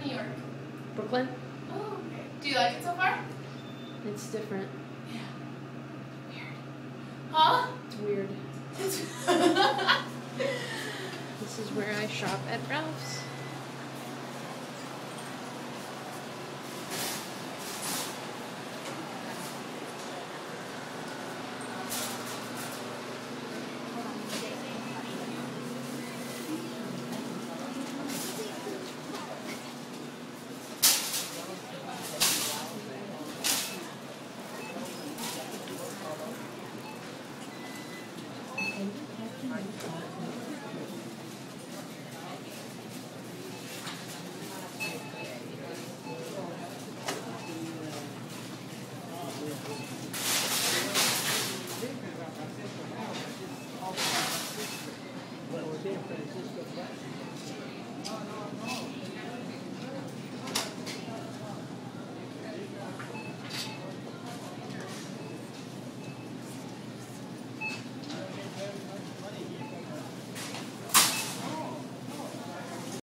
New York? Brooklyn. Oh, okay. Do you like it so far? It's different. Yeah. Weird. Huh? It's weird. This is where I shop at Ralph's.